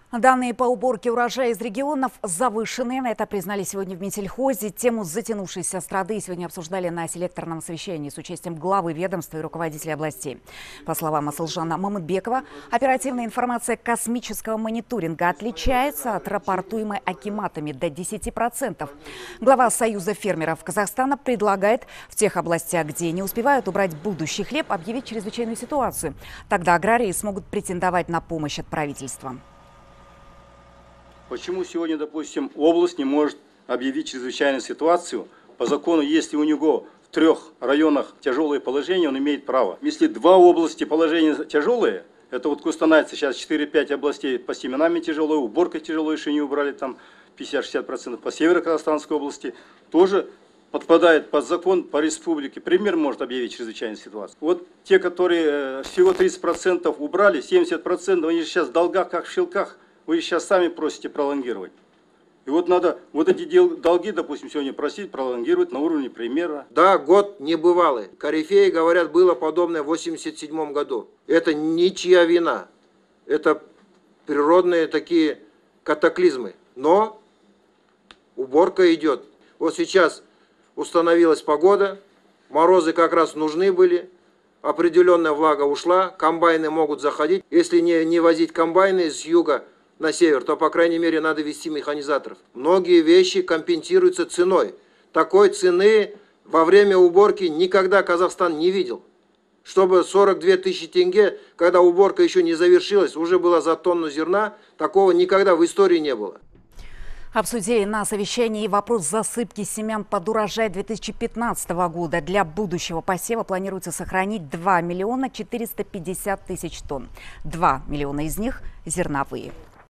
Данные по уборке урожая из регионов завышены. Это признали сегодня в Минсельхозе. Тему затянувшейся страды сегодня обсуждали на селекторном совещании с участием главы ведомства и руководителей областей. По словам Асылжана Мамытбекова, оперативная информация космического мониторинга отличается от рапортуемой акиматами до 10%. Глава Союза фермеров Казахстана предлагает в тех областях, где не успевают убрать будущий хлеб, объявить чрезвычайную ситуацию. Тогда аграрии смогут претендовать на помощь от правительства. Почему сегодня, допустим, область не может объявить чрезвычайную ситуацию? По закону, если у него в 3 районах тяжелое положение, он имеет право. Если 2 области положения тяжелые, это вот Кустанайцы, сейчас 4-5 областей по семенами тяжелые, уборка тяжелая, еще не убрали там 50-60%. По Северо-Казахстанской области тоже подпадает под закон по республике. Премьер может объявить чрезвычайную ситуацию. Вот те, которые всего 30% убрали, 70%, они же сейчас в долгах, как в щелках. Вы сейчас сами просите пролонгировать. И вот надо вот эти долги, допустим, сегодня просить пролонгировать на уровне премьера. Да, год небывалый. Корифеи говорят, было подобное в 1987 году. Это ничья вина. Это природные такие катаклизмы. Но уборка идет. Вот сейчас установилась погода, морозы как раз нужны были. Определенная влага ушла, комбайны могут заходить. Если не возить комбайны с юга на север, то, по крайней мере, надо вести механизаторов. Многие вещи компенсируются ценой. Такой цены во время уборки никогда Казахстан не видел. Чтобы 42 тысячи тенге, когда уборка еще не завершилась, уже было за тонну зерна, такого никогда в истории не было. Обсудили на совещании вопрос засыпки семян под урожай 2015 года. Для будущего посева планируется сохранить 2 450 000 тонн. 2 миллиона из них зерновые.